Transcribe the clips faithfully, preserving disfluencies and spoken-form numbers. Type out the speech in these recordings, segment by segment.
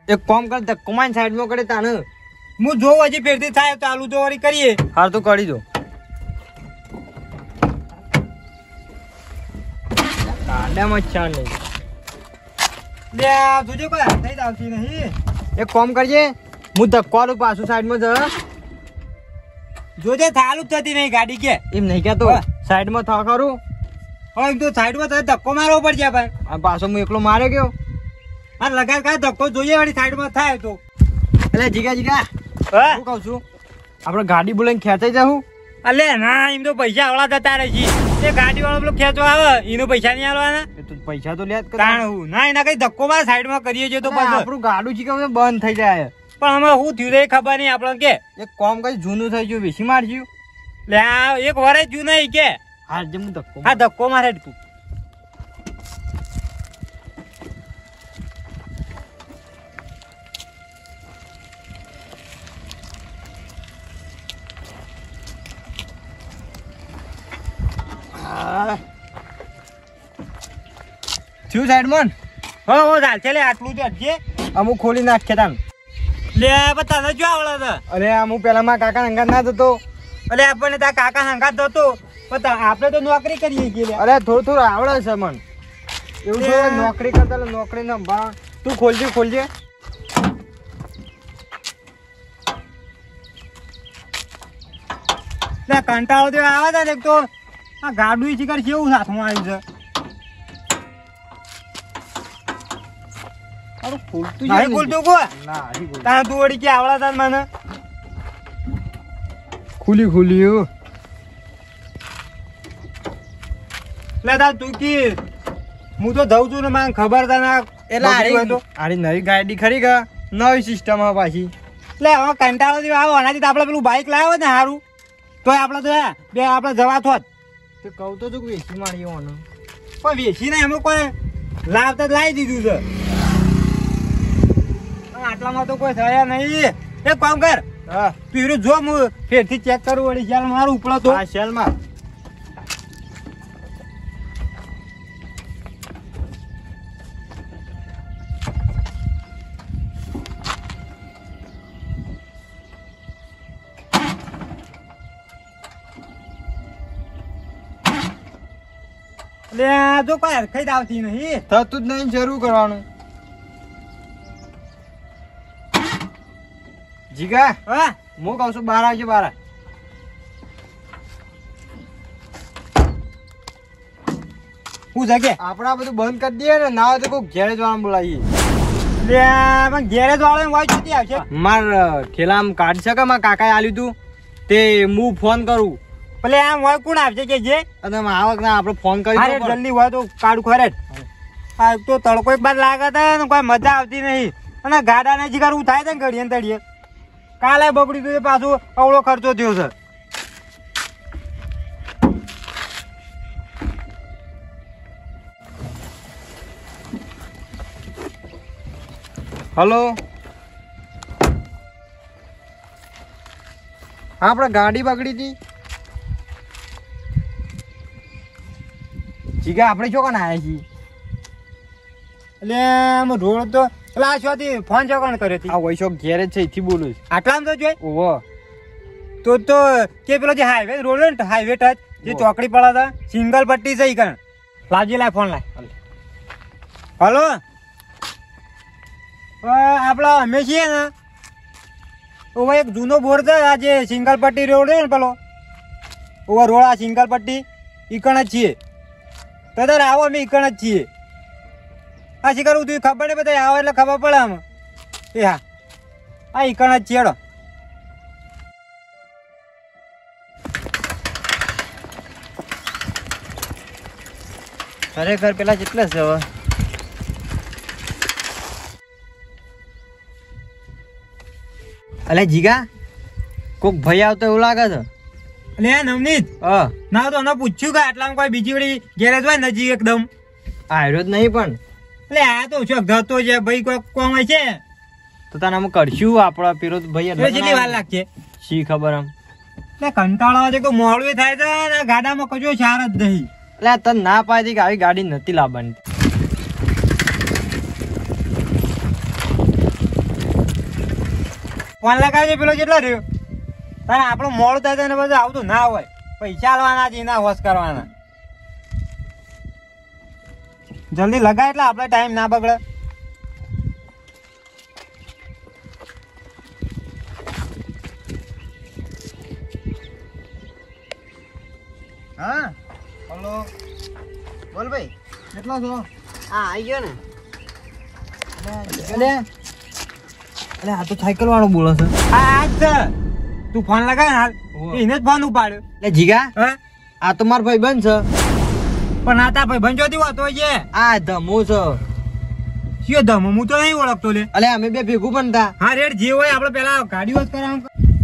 એક કામ કર ધક્કો મારી સાઈડમાં કરે તાને હું જોઉં હજી ફેરથી થાય ચાલુ તો વળી કરીએ. હાર તો કરી દો. દાડામાં ચા નહીં લે જોજો કોઈ હાથ થઈ આવતી નહીં. એક કામ કરજે હું ધક્કો આલું પાછું સાઈડમાં જ જોજે ચાલુ જ થતી નહીં ગાડી કે એમ નહીં કહેતો સાઈડમાં થા ખરું. હવે એમ તો સાઈડમાં તો ધક્કો મારવો પડશે ભાઈ. આ પાછો હું એકલો મારે ગયો આ લગાડ કાંઈ ધક્કો જોઈએ વળી સાઈડમાં થાય તો. એટલે જીગા જીગા હા શું કહું છું આપણે ગાડી બોલાવીને ખેંચાઈ જાઉં. અલે ના એમ તો પૈસા આવડા જતા રહે છે. તે ગાડી વાળો પેલો ખેંચો આવે એનો પૈસા નહીં આવવાના. પૈસા તો લે તાણ ના એના કઈ ધક્કો માર સાઈડમાં કરીએ છીએ તો પાછું આપણું ગાડું છે બંધ થઈ જાય. પણ અમે શું થયું એ ખબર નહીં આપણને કે એક કામ કઈ જૂનું થઈ ગયું વેસી મારજ્યું. લે આ એક વર્ષ જૂનું કે હા જે હું ધક્કો હા ધક્કો મારે તું. થયું સાઈડમાં હો હો ચાલ છે લે આટલું જ હટજે. અમુક ખોલી નાખે તાન. લે પણ તને જો આવડે છે. અરે અમુક પેલા માં કાકા અંગાત ના થતો. અલે આપણને તારા કાકા હંગાત થતો પણ આપણે તો નોકરી કરીએ છીએ. અરે થોડું થોડું આવડે છે મન એવું તો નોકરી કરતા નોકરી ને સંભાળ. તું ખોલજે ખોલજે. લે કંટાળો તો આવે છે એક તો આ ગાડું શિકાર કેવું હાથમાં આવ્યું છે. ખોલતું નહીં ખોલતું કો ના હજી ખોલ. તારે તું વળી કે આવડા તાર મને ખુલી ખુલી લે તાર તું કી હું તો જઉં છું ને મને ખબર તને એટલે આરી નવી ગાડી ખરી કે નવી સિસ્ટમ હવે પાછી. એટલે હવે કંટાળો થી આવો આનાથી તો આપણે પેલું બાઇક લાવ્યો ને સારું તોય આપણે તો બે આપણે જવા થોત તો કહું તો તું વેચી મારી હોવાનું પણ વેચી ને એમાં કોઈ લાવતા જ લાવી દીધું છે. આટલામાં તો કોઈ થયા નહીં. એક કામ કર હા તું જો હું ફેરથી ચેક કરું વળી ચાલ મારું ઉપડો તો આ શેલમાં લે જો કોઈ હરખાઈ આવતી નહીં. થતું જ નહીં જરૂર કરવાનું. જીગા હા હું કહું છું બાર આવજો બાર. હું જગે આપડે આ બધું બંધ કરી દઈએ ને ના હોય તો કોઈ ઘેર જ વાળા બોલાવીએ. લે પણ ઘેરે વાળો વાય છૂટી આવશે. માર ઠેલામ કાઢ શકે મારા કાકાએ આલ્યું તું તે હું ફોન કરું ભલે આમ હોય કોણ આવશે કે જે અને આવક ના આપડે ફોન કરી અરે જલ્દી હોય તો કાઢું ખરે. આ તો તડકો એક બાર લાગે છે ને કોઈ મજા આવતી નહીં અને ગાડા ને જીગાર થાય છે ને ઘડીએ ને તડીએ. કાલે બગડી ગયું પાછું અવળો ખર્ચો થયો છે. હલો આપડે ગાડી બગડી હતી જીગા આપણે શું કોણ આવ્યા છીએ. એટલે આમ રોડ તો એટલે આ શોથી ફોન ચોકણ કર્યો હતી. આ વૈશો ઘેર જ છે એથી બોલું છું. આટલામાં તો જોઈ ઓહો તો તો કે પેલો જે હાઈવે રોડ ને હાઈવે ટચ જે ચોકડી પડે હતા સિંગલ પટ્ટી છે ઈ કણ લાવજે લાય ફોન લાય. હલો આપડે અમે છીએ ને ઓવા એક જૂનો બોર છે આ જે સિંગલ પટ્ટી રોડ છે ને પેલો ઓવા રોડ આ સિંગલ પટ્ટી ઈ કણ જ છીએ. તો તારે આવો અમે ઈ કણ જ છીએ. હા શીખર તું ખબર નહીં બધા આવો એટલે ખબર પડે આમ. એ હા હા ઈ કણ જ છીએ. ખરેખર પેલા કેટલા છે હવે અલે જીગા કોક ભાઈ આવતો એવું લાગે છે. એટલે નવનીત હા ના તો એને પૂછ્યું કે આટલામાં કોઈ બીજી વળી ગેરેજ હોય નજીક એકદમ આવ્યો જ નહીં પણ એટલે આ તો શું ધતો છે ભાઈ કોઈ કોમ હોય છે તો તને અમે કરશું આપડા પીરો ભાઈ કેટલી વાર લાગશે શી ખબર આમ એટલે કંટાળો આવે છે કોઈ મોડું થાય છે ને ગાડામાં કજો સાર જ નહીં. એટલે તને ના પાડી કે આવી ગાડી નથી લાવવાની. ફોન લગાવજે પેલો કેટલો રહ્યો તારે આપણું મોડું થાય ને બધું આવતું ના હોય પૈસા આલવાના છે ના હોશ કરવાના જલ્દી લગાય એટલે આપણે ટાઈમ ના બગડે હા હલો બોલ ભાઈ કેટલા છો હા આવી ગયો ને અલે અલે આ તો સાયકલ વાળો બોલે છે હા આજ છે તું ફોન લગાય ને હાલ એને જ ફોન ઉપાડ્યો એટલે જીગા હા આ તો મારો ભાઈ બંધ છે પણ આ તા ભાઈ બંજોતી હોતો છે આ ધમો છે કયો ધમ હું તો નહીં ઓળખતો લે અલે અમે બે ભેગું બનતા હા રેડ જે હોય આપણે પેલા ગાડીઓ જ કરાવ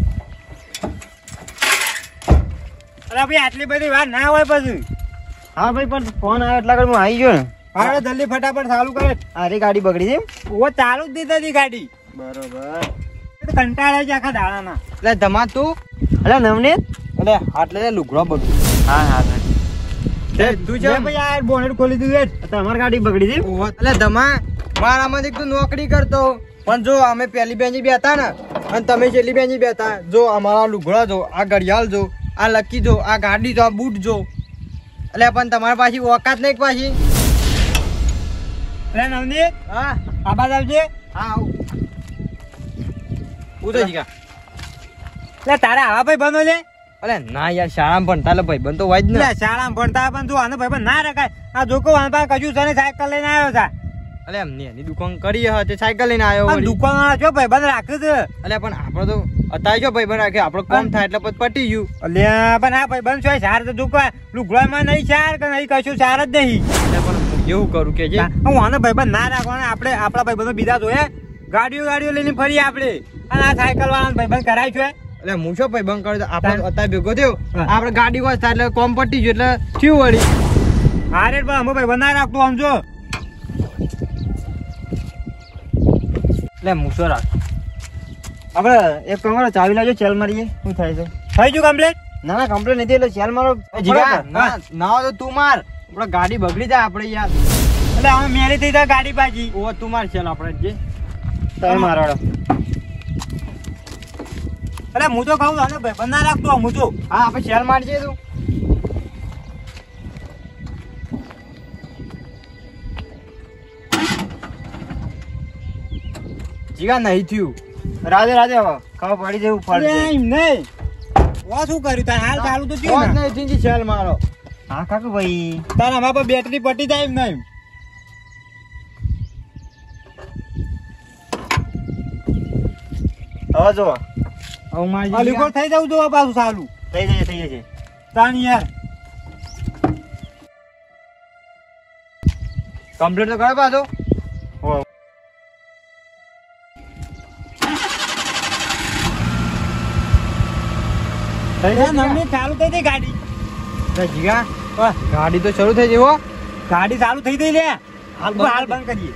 અરે ભાઈ આટલી બધી વાત ના હોય પછી હા ભાઈ પણ ફોન આવ્યો એટલા હું આવી ગયો ને હા જલ્દી ફટાફટ ચાલુ કરે અરે ગાડી બગડી છે ઓ ચાલુ જ દીધી હતી ગાડી બરોબર કંટાળે છે આખા દાડાના એટલે ધમા તું અલે નવનીત અલે આટલે લુગડો બગડી હા હા તું છે ભાઈ યાર બોનેટ ખોલી દીધું તમારી ગાડી બગડી છે એટલે ધમા મારામાંથી તું નોકરી કરતો પણ જો અમે પહેલી બેંચી બેઠા ને અને તમે છેલ્લી બેંચી બેઠા જો અમારા લુગડા જો આ ઘડિયાળ જો આ લકી જો આ ગાડી જો આ બૂટ જો એટલે પણ તમારી પાછી ઓકાત નહીં પાછી અરે નવનીત હા આબાદ આવજે હા આવું ઉતર જીગા એટલે તારે આવા ભાઈ બનો લે અલે ના યાર શાળામાં ભણતા એટલે ભાઈ બન તો હોય જ ને એટલે શાળામાં ભણતા પણ તું આનો ભાઈ ના રખાય આ જોકો વાંપા કજુ છે ને સાયકલ લઈને આવ્યો છે અલે એમની એની દુકાન કરી હતી સાયકલ લઈને આવ્યો વળી. દુકાન જો ભાઈ બંધ રાખ્યું છે અલે પણ આપણે તો અત્યારે જો ભાઈ બન રાખે આપણો કામ થાય એટલે પછી પટી ગયું અલ્યા પણ આ ભાઈ બંધ છે સાર તો જોકો લુગડામાં નહીં સાર કે નહીં કશું સાર જ નહીં એટલે પણ હું એવું કરું કે જે હું આનો ભાઈ બંધ ના રાખવાના આપણે આપણા ભાઈ બંધો બીજા જોઈએ ગાડીઓ ગાડીઓ લઈને ફરી આપણે અને આ સાયકલ વાળા ભાઈ બંધ કરાય છે એટલે હું શું ભાઈ બંધ કર્યો આપણે અત્યારે ભેગો થયો આપણે ગાડી વાંચ થાય એટલે કોમ પટી ગયું એટલે થયું વળી હા રે પણ અમે ભાઈ બંધ ના રાખતું આમ જો એટલે મૂસો રાખ આપણે એક કામ કરો ચાવી લાવજો ચેલ મારીએ શું થાય છે થઈ ગયું કમ્પ્લીટ ના ના કમ્પ્લેન નથી એટલે ચેલ મારો જીગા ના ના હોય તો તું માર આપણે ગાડી બગડી જાય આપણે યાર એટલે અમે મેરી થઈ જાય ગાડી પાછી ઓ તું માર ચેલ આપણે જે તમે મારો અરે હું તો કહું આને ભાઈ બંધ ના રાખતો હું તો હા આપણે ચેલ મારજે તું જીગા નહીં થયું રાધે રાધે હવે ખબર પડી જવું પડે એમ નહીં વા શું કર્યું તાર હાલ ચાલુ તો થયું ને નહીં થયું ચેલ મારો હા કાકુ ભાઈ તારા આમાં પર બેટરી પટી જાય એમ નહીં હવે જો હવે મારી અલીકોર થઈ જવું જો પાછું ચાલુ થઈ જશે થઈ જશે તાણ યાર કમ્પ્લીટ તો કરે પાછો ચાલુ થઈ ગઈ ગાડી જીગા ગાડી તો શરૂ થઈ જઈ હો ગાડી ચાલુ થઈ ગઈ લે હાલ હાલ બંધ કરીએ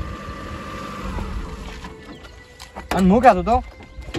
અને હું કહેતો તો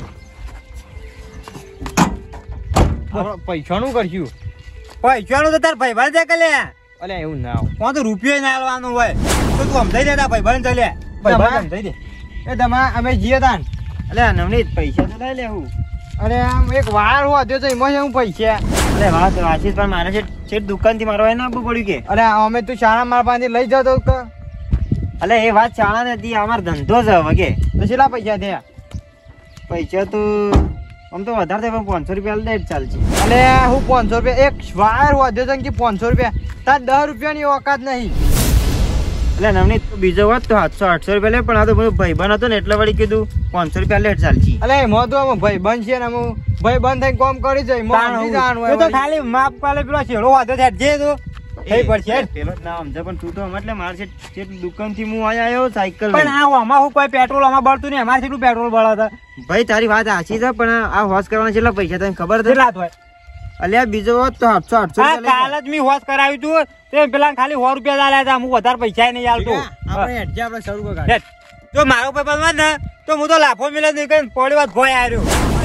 પૈસા નું કરશું પૈસાનું તો તાર ભાઈ બંધ છે કે લે અલે એવું ના હોય કોણ તો રૂપિયો ના આલવાનો હોય તો તું સમજાઈ દે તાર ભાઈ બંધ ચાલે ભાઈ બંધ સમજાઈ દે એ તમા અમે જીએ તાન અલે નવનીત પૈસા તો લઈ લેવું અરે આમ એક વાર હો દે તો એમાં હું પૈસા અરે વાત વાંચીસ પણ મારે છે છે દુકાન થી મારવા ના આપવું પડ્યું કે અરે અમે તું શાળા મારા પાસેથી લઈ જતો તો અલે એ વાત શાળા નથી અમાર ધંધો છે વગે તો કેટલા પૈસા થયા પૈસા તો આમ તો વધારે થાય પણ પાંચસો રૂપિયા લે ચાલશે અલે હું પાંચસો રૂપિયા એક વાર વધ્યો છે કે પાંચસો રૂપિયા તાર દસ રૂપિયાની ઓકાત નહીં એટલે નવનીત બીજો વાત તો સાતસો આઠસો રૂપિયા લે પણ આ તો બધું ભાઈબંધ હતો ને એટલે વળી કીધું પાંચસો રૂપિયા લેટ ચાલશે અલે એમાં તો અમે ભાઈ બંધ છે ને હું ભાઈ બંધ થઈને કામ કરી જાય તો ખાલી માપ પાલે પેલો છેડો વાંધો થાય જે તો થઈ પડશે પેલો જ ના સમજે પણ તું તો એટલે મારે છે દુકાન થી હું અહીંયા આવ્યો સાયકલ પણ આ આમાં હું કોઈ પેટ્રોલ આમાં બળતું નહીં અમારે કેટલું પેટ્રોલ બળાતા ભાઈ તારી વાત સાચી છે પણ આ હોશ કરવાના કેટલા પૈસા તને ખબર છે કેટલા હોય અલ્યા બીજો વાત તો આઠસો આઠસો કાલ જ મેં હોશ કરાવ્યું તું તે પેલા ખાલી સો રૂપિયા આલ્યા હતા હું વધારે પૈસા નહીં આલતો આપણે હેડજે આપણે શરૂ કર જો મારો પૈસા બનવા ને તો હું તો લાફો મિલે નહીં કઈ પોળી વાત ભોય આવ્યો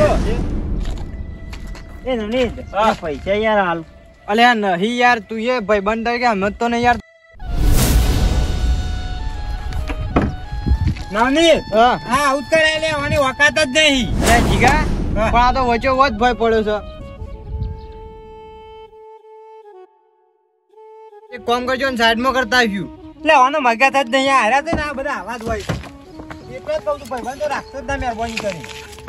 એ નવનીત પૈસા યાર હાલ અલે નહીં યાર તું એ ભાઈ બંધ તરીકે હમત તો નહીં યાર નાની હા હા આવું જ કરાય લે આની વકાત જ નહીં. અરે જીગા હા. પણ આ તો વચ્ચે વચ ભય પડ્યો છે. એક કામ કરજો ને સાઈડમાં કરતા આવ્યું. એટલે આનો મગજ જ નહીં હાર્યા છે ને આ બધા આવા જ હોય છે. એટલે જ કહું છું ભાઈ બંધો રાખતો જ ના મહેરબાની કરી.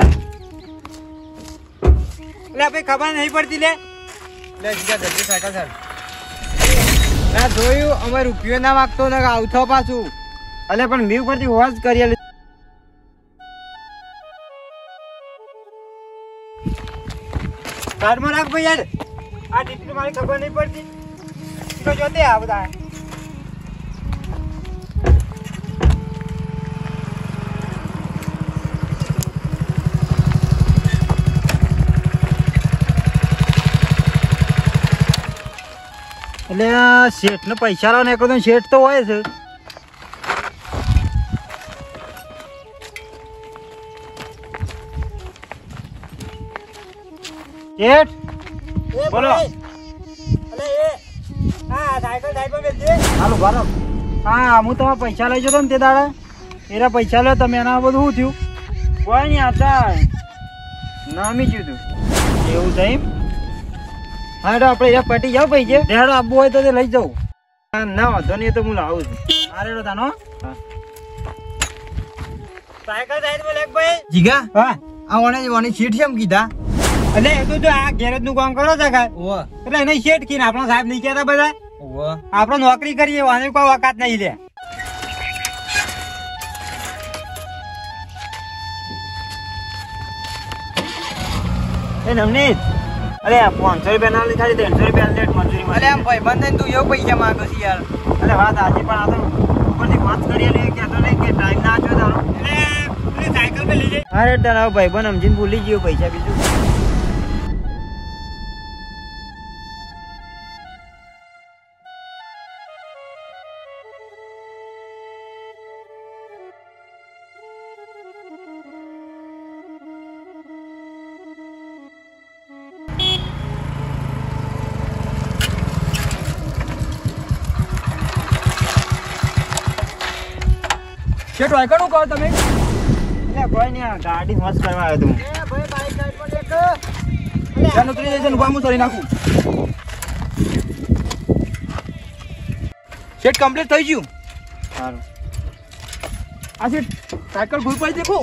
એટલે ભાઈ ખબર નહીં પડતી લે. લે જીગા જલ્દી સાયકલ ચાલ. ના જોયું અમે રૂપિયો ના માગતો ને આવતો પાછું. અલે પણ મી ઉપરથી હોજ કરી લે. કારમાં રાખ ભાઈ યાર. આ ટીટી મારી ખબર નહીં પડતી. તો જોતે આ બધા. એટલે શેઠ ને પૈસા લાવ ને એકદમ શેઠ તો હોય છે. શેઠ બોલો. અલે એ હા સાયકલ સાયકલ બેસજે. હાલો બારો. હા હું તમારા પૈસા લઈ જતો ને તે દાડા એરા પૈસા લો તમે એના બધું શું થયું? કોઈ નહીં આતા નામી જીધું એવું થાય. હા તો આપણે એરા પટી જાવ પૈસે દેડો આપવું હોય તો તે લઈ જાઉં. ના વાંધો નહીં તો હું લાવું છું. હા રેડો તાનો. સાયકલ સાઈડમાં લેખ ભાઈ. જીગા હા આ ઓને ઓની સીટ કેમ કીધા? એટલે એ તો જો આ ગેરેજ નું કામ કરો છો કાંઈ ઓવા એટલે એને શેઠ કીને આપણો સાહેબ નહીં કહેતા બધા ઓવા આપણે નોકરી કરીએ આની કોઈ વકાત નહીં લે. એ નવનીત અરે પાંચસો રૂપિયા ના ખાલી ત્રણસો રૂપિયા લેટ મજૂરી અરે આમ ભાઈ બંધ તું એવો પૈસા માંગો છે યાર. અરે વાત આજે પણ આ તો ઉપરથી વાત કરી લે કે તો નહીં કે ટાઈમ ના આપ્યો તારો એટલે સાયકલ પે લઈ જાય. અરે તારા ભાઈ બન સમજીને ભૂલી ગયો પૈસા બીજું. શેઠ વાયકણું કહો તમે? એટલે કોઈ નહીં આ ગાડી મસ્ત કરવા આવ્યો તું. એ ભાઈ બાઈક સાઈડ પર દેખ. જાન ઉતરી જશે ને ઉભા સરી નાખું. શેઠ કમ્પ્લીટ થઈ ગયું. સારું આ શેઠ સાયકલ ભૂલ પડી દેખો.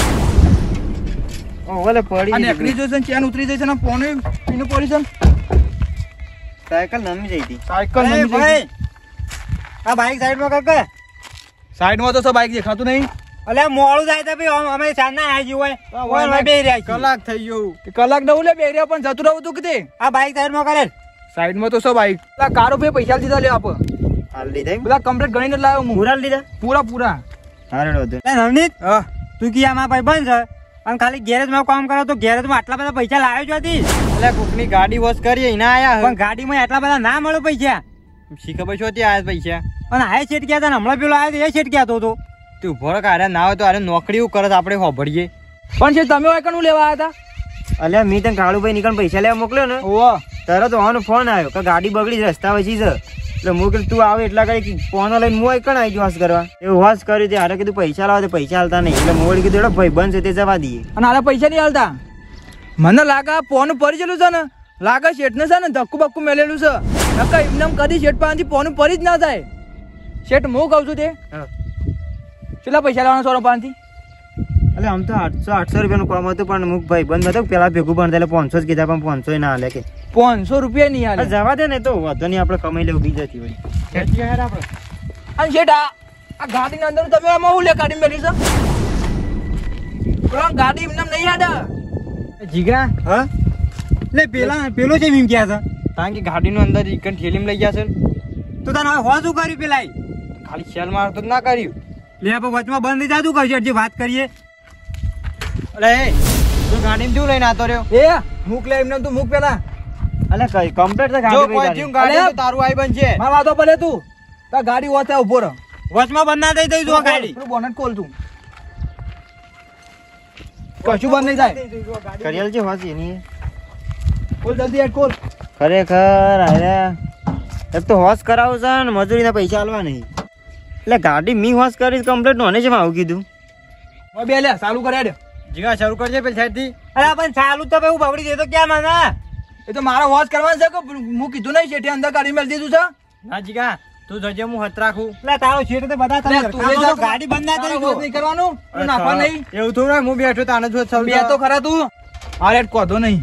ઓ ઓલે પડી અને એકલી જશે ને ચેન ઉતરી જશે ને પોને પીનું પડી છે. સાયકલ નમી જઈ હતી. સાયકલ અરે નમી ભાઈ જઈ. આ બાઈક સાઈડમાં કર કે સાઈડમાં તો સબ બાઈક દેખાતું નહીં. અલે મોડું જાય તો ભાઈ અમે સાંજના આવી ગયું હોય ઓય ઓય બેહી રહ્યા છીએ. કલાક થઈ ગયું. કલાક નવું લે બે રહ્યા પણ જતું રહું તું કે આ બાઈક સાઈડમાં કરે સાઈડમાં તો સબ બાઈક. પેલા કારો પે પૈસા દીધા લે આપ. હાલ લીધા બધા કમ્પ્લીટ ગણીને લાવ્યો હું. પૂરા લીધા પૂરા પૂરા. હારે રોધે એ નવનીત હા તું કી આમાં ભાઈ બંધ છે અને ખાલી ગેરેજમાં કામ કરો તો ગેરેજમાં આટલા બધા પૈસા લાવ્યો છો હતી. એટલે કોકની ગાડી વોશ કરી એના આયા પણ ગાડીમાં આટલા બધા ના મળે પૈસા. શી ખબર છો ત્યાં આયા પૈસા. અને આ શેઠ કહેતા ને હમણાં પેલો આવ્યો એ શેઠ કહેતો હતો. તું ઉભો રહે કારે ના હોય તો અરે નોકરી કરે આપણે હોભળીએ. પણ છે તમે વાયકણું લેવા આવ્યા હતા? અલ્યા મી તને કાળુભાઈ નીકળ પૈસા લેવા મોકલ્યો ને ઓહો તરત ઓનો ફોન આવ્યો કે ગાડી બગડી છે રસ્તા વચ્ચે છે એટલે હું કીધું તું આવે એટલા કઈ ફોન લઈને હું કણ આવી ગયો હોશ કરવા એવું હોશ કર્યું તે હારે કીધું પૈસા લાવો તો પૈસા હાલતા નહીં એટલે મોડી કીધું ભાઈ બંધ છે તે જવા દઈએ. અને આલા પૈસા નહીં હાલતા. મને લાગે પોનું પરી ગયેલું છે ને લાગે શેઠ ને છે ને ધક્કું બક્કું મેલેલું છે. નકા એમને કદી શેઠ પાસેથી પોનું પરી જ ના થાય. શેઠ હું કહું છું તે કેટલા પૈસા લેવાના સોરો પાસેથી? એટલે આમ તો આઠસો આઠસો રૂપિયાનું કામ હતું પણ મુખ ભાઈ બંધ હતો પેલા ભેગું બંધ એટલે પાંચસો જ કીધા પણ પાંચસો ના હાલે કે પાંચસો રૂપિયા નહીં હાલે. જવા દે ને તો વાંધો નહીં આપણે કમાઈ લેવું બીજાથી વળી. અને શેઠ આ આ ગાડીની અંદર તમે આમાં હું લે ગાડી મેલી છે? પેલો ગાડી એમને નહીં યાદ. જીગા હા એટલે પેલા પેલો છે એમ ક્યાં છે કારણ કે ગાડીનું અંદર ઈકન ઠેલીમાં લઈ ગયા છે તો તને હવે હોવા શું કર્યું પેલા ખાલી શેલ મારતો જ ના કર્યું. લે આપણે વચમાં બંધ થઈ જાતું કરશે જે વાત કરીએ. અરે એ તું ગાડીમાં શું લઈને આતો રહ્યો? એ મૂક લે એમને તું મૂક પેલા. અલે કઈ કમ્પ્લીટ છે જો ગાડી કોઈ ભાઈ જીવ ગાડી તો તારું આઈ બનશે. માર વાતો ભલે તું તા ગાડી ઓછા ઉભો રહો. વચમાં બંધ ના થઈ થઈ જો ગાડી પેલું બોનટ ખોલ તું. કશું બંધ નહીં થાય. કરિયલ છે હોસ એની ખોલ જલ્દી હેડ ખોલ. ખરેખર અરે એક તો હોશ કરાવું છે ને મજૂરીના પૈસા આલવા નહીં એટલે ગાડી મી હોશ કરી કમ્પ્લીટ નોને છે આવું કીધું હવે બે લે ચાલુ કર્યા દે. જીગા શરૂ કરજે પેલી સાઈડ થી. અરે પણ ચાલુ તો ભાઈ બગડી દે તો ક્યાં મને એ તો મારો વોચ કરવાનો છે કે હું કીધું નહીં શેઠે અંદર ગાડી મેળ દીધું છે. ના જીગા તું જજે હું હત રાખું. એટલે તારો શેઠ તો બધા લે, તમે તું રખાવો એ જા તો ગાડી બંધ ના તારો કરી વોચ દો. નહીં કરવાનું તું નાખવા નહીં. એવું થોડું હોય, હું બેઠો તાને જો સૌ બે તો ખરા તું. આ રેટ કોધો નહીં.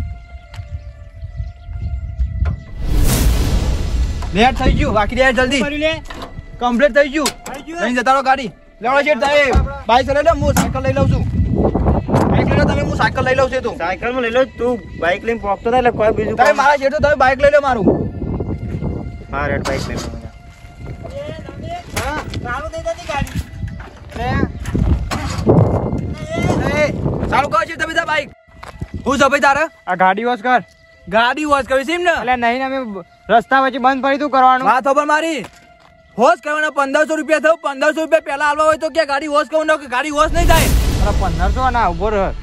લેટ થઈ ગયું બાકી રેટ જલ્દી કર્યું લે કમ્પ્લીટ થઈ ગયું. થઈ ગયું? લઈને જતા રહો ગાડી. લેવડો શેઠ થાય બાઈક લઈ લે હું સાયકલ લઈ લઉં છું. બાઈક લઈ લો તમે હું સાયકલ લઈ લઉં છું તું. સાયકલ માં લઈ લો તું બાઈક લઈને પોકતો થાય એટલે કોઈ બીજું તમે મારા શેઠ તો તમે બાઈક લઈ લો મારું. હા રેડ બાઈક લઈ લો હા ચાલુ થઈ જતી ગાડી એ, ચાલુ કરો છો તમે તાર બાઈક. હું છે ભાઈ તારે આ ગાડી વોશ કર. ગાડી વોશ કરવી છે એમ ને? એટલે નહીં ને અમે રસ્તા વચ્ચે બંધ પડી તું કરવાનું. વાત ખબર મારી વોશ કરવાના પંદરસો રૂપિયા થયું. પંદરસો રૂપિયા પહેલા આવવા હોય તો કે ગાડી વોશ કરવું કે ગાડી વોશ નહીં થાય. અરે પંદરસો ના ઉભો રહ.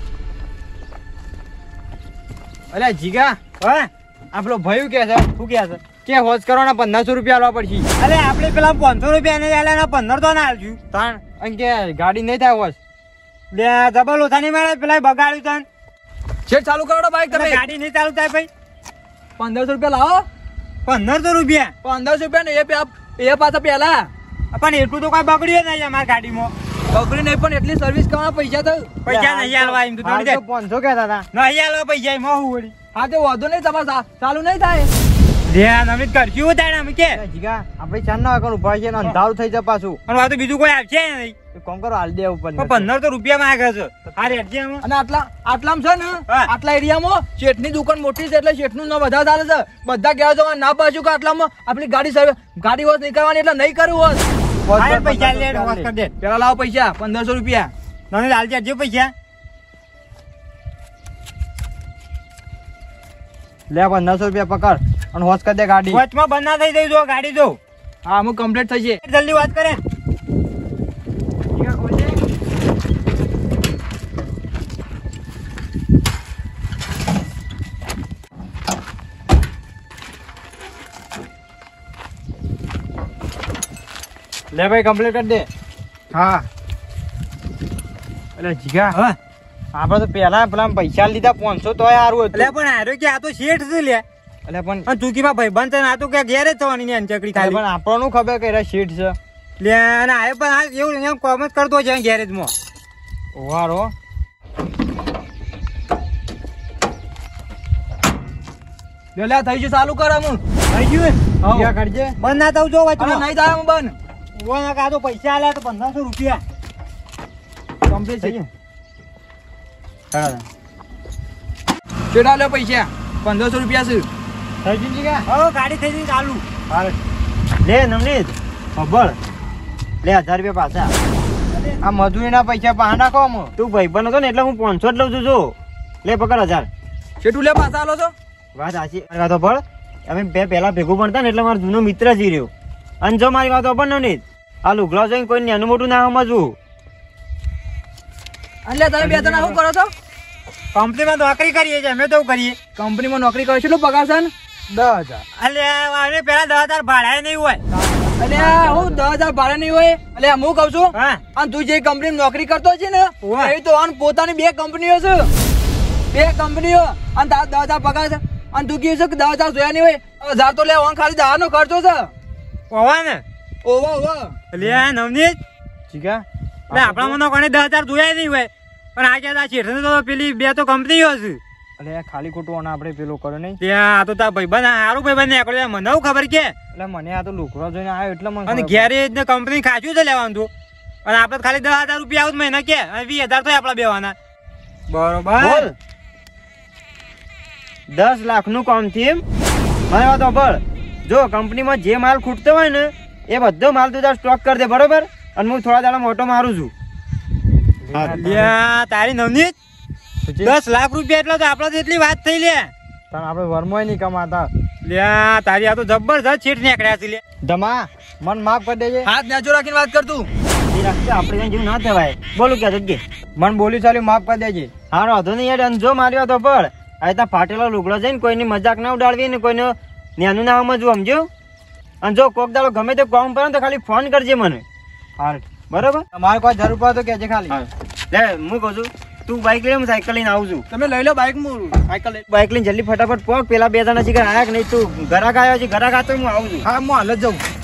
અલ્યા જીગા હા આપણો ભાઈ કે છે શું ક્યાં છે કે વોશ કરવાના પંદરસો રૂપિયા આલવા પડશે. અરે આપણે પેલા પાંચસો રૂપિયા ને આલ્યા ને પંદર તો ના આલશું તાણ અને કે ગાડી નહીં થાય વોશ. બે જબલ ઓછા નહીં મળે પેલા બગાડ્યું તને શેઠ ચાલુ કરો બાઈક તમે તમે. ગાડી નહીં ચાલુ થાય ભાઈ પંદરસો રૂપિયા લાવો. પંદરસો રૂપિયા પંદરસો રૂપિયા ને એ પે- એ પાછા પહેલા પણ એટલું તો કોઈ બગડ્યું નહીં અમારી ગાડીમાં બગડી નહીં પણ એટલી સર્વિસ કરવાના પૈસા થયું. પૈસા નહીં આલવા એમ તો હાલ થોડી તો પાંચસો કહેતા હતા. નહીં આલવા પૈસા એમાં હું વળી હા તે વાંધો નહીં તમારે ચા- ચાલુ નહીં થાય. ધ્યાન અમે કરશું તાણે અમે કે અલ્યા જીગા આપણે ચાર ના વાગે ઉભા છે ને અંધારું થઈ જાય પાછું. અને આ તો બીજું કોઈ આવશે નહીં તો કોમ કરો હાલ દે ઉપર પણ પંદર તો રૂપિયા માંગે છે હા રેડ છે એમાં અને આટલા આટલામાં છે ને હા. આટલા એરિયામાં શેઠની દુકાન મોટી છે એટલે શેઠનું નામ વધારે ચાલે છે. બધા કહેવા જવા ના પાછું કે આટલામાં આપણી ગાડી સર્વ- ગાડી વોશ નહીં કરવાની એટલે નહીં કરવું હોત. વોશ હા કર, પૈસા પંદરસો લે રૂપિયા વોશ લે. કરી દે પેલા લાવો પૈસા પંદરસો રૂપિયા. મને હાલ ચાલજો પૈસા લે પંદરસો રૂપિયા પકડ અને વોશ કરી દે ગાડી. વચમાં બંધ ના થઈ જઈ જો ગાડી જો હા અમુક કમ્પ્લીટ થઈ છે. જલ્દી વાત કરે જીગા ખોલજે. લે ભાઈ કમ્પ્લીટ કરી દે. હા એટલે જીગા હા આપણે તો પેલા પેલા પૈસા લીધા પાંચસો તોય સારું હતું. એટલે પણ હારો કે આ તો શેઠ છે લે એટલે પણ અને ચૂકીમાં ભાઈબંધ છે ને આ તો કે ઘેર જ થવાની ને ચકડી એટલે ખાલી પણ આપણને ખબર કે શીટ છે. લે અને આ પણ આ એવું એમ કોમેન્ટ કરતો છે ગેરેજમાં વારો લે લે થઈ ગયું ચાલુ કર હું. થઈ ગયું હાઉ. જીગા કરજે. બંધ ના થવું જો અરે વચમાં નહીં થાય હું બંધ. ઉભો ના કાં તો પૈસા આલ્યા તો પંદરસો રૂપિયા કમ્પ્લીટ થઈ છે. ગયું? ચાલો. ચેડા લે પૈસા પંદરસો રૂપિયા છે. થઈ ગયું જીગા? હવે ગાડી થઈ ગઈ ચાલુ હાલ. લે નમનીત ખબર લે હજાર રૂપિયા પાછા આ મજૂરીના પૈસા પાહા નાખો આમ. તું ભાઈબંધ હતો ને એટલે હું પાંચસો જ લઉં છું જો લે પકડ હજાર ચેટું લે પાછા આલો છો. વાત સાચી મારી વાતો પણ અમે બે પહેલા ભેગું ભણતા ને એટલે મારો જૂનો મિત્ર જ રહ્યો અને જો મારી વાતો પણ નવનીત આ લુગડા જોઈને કોઈ નાનું મોટું ના સમજવું એટલે તમે બે જણા શું કરો છો? કંપનીમાં નોકરી કરીએ છીએ અમે તો કરીએ કંપનીમાં નોકરી કરો કેટલું પગાર છે ને? દસ હજાર. અલ્યા અમે પેલા દસ હજાર ભાડા નહીં હોય અલ્યા હું દસ હજાર ભાડે નહીં હોય. અલ્યા હું કઉ છું હા અને તું જે કંપની નોકરી કરતો છે ને ઓવે. એ તો આન પોતાની બે કંપનીઓ છે. બે કંપનીઓ અને તારા દસ હજાર પગાર છે અને તું કહે છે કે દસ હજાર જોયા નહીં હોય હજાર તો લેવા ખાલી દહાનો ખર્ચો છે. હોવા ને ઓવો ઓવો અલ્યા નવનીત જીગા એટલે આપણા મને કોને દસ હજાર જોયા નહીં હોય પણ આ કે આ શેઠને તો પેલી બે તો કંપનીઓ છે એટલે આ ખાલી ખોટું આને આપણે પેલું કરો નહીં. ત્યાં આ તો તાર ભાઈબંધ સારું ભાઈબંધ નીકળ્યો મને હું ખબર કે એટલે મને આ તો લુકડો જોઈને આવ્યો એટલે મને અને ખબર ગેરેજ ને કંપની ખાચું છે લેવાનું તું અને આપણે ખાલી દસ હજાર રૂપિયા આવું મહિના કે અને વીસ હજાર તો આપણા બેવાના બરોબર દસ લાખ નું કામ થી મને વાત સાંભળ જો કંપનીમાં જે માલ ખૂટતો હોય ને એ બધો માલ તું તાર સ્ટોક કરી દે બરોબર અને હું થોડા દાડા મોટો મારું છું તારી નવનીત પડી. દસ લાખ રૂપિયા એટલે તો આપડે એટલી વાત થઈ લે પણ આપણે વર્મોય નહીં કમાતા. લ્યા તારી આ તો જબરજસ્ત શેઠ નીકળ્યા છે લે ધમા મન માફ કરી દેજે. હાથ નેચો રાખીને વાત કર તું. આપણે જેવું ના થવાય બોલું ક્યાં જગ્યે મન બોલી ચાલ્યું માફ કરી દેજે. હારો વાંધો નહીં યાર અને જો માર્યો તો પણ આ તા ફાટેલો લુગડો જઈને કોઈની મજાક ના ઉડાડવી ને કોઈને ન્યાનું ના સમજવું સમજ્યો અને જો કોક દાડો ગમે તે કામ કરે તો ખાલી ફોન કરજે મને હાલ. બરોબર તમારે કોઈ જરૂર પડે તો કહેજે ખાલી. હા. લે હું કહું છું તું બાઇક લઈ હું સાયકલ લઈને આવું છું. તમે લઈ લો બાઇક હું સાયકલ લઈ. બાઇક લઈને જલ્દી ફટાફટ પહોંચ. પેલા બે જણા શીખર આયા કે નહીં તું ઘરાક આવ્યો છે ઘરાક આ તો હું આવું છું. હા હું હાલ જ જાઉં.